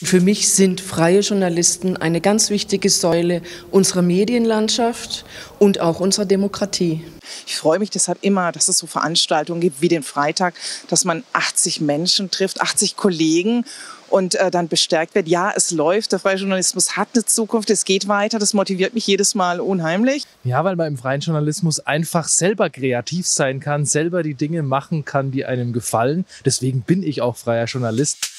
Für mich sind freie Journalisten eine ganz wichtige Säule unserer Medienlandschaft und auch unserer Demokratie. Ich freue mich deshalb immer, dass es so Veranstaltungen gibt wie den Freitag, dass man 80 Menschen trifft, 80 Kollegen und dann bestärkt wird, ja, es läuft, der freie Journalismus hat eine Zukunft, es geht weiter, das motiviert mich jedes Mal unheimlich. Ja, weil man im freien Journalismus einfach selber kreativ sein kann, selber die Dinge machen kann, die einem gefallen. Deswegen bin ich auch freier Journalist.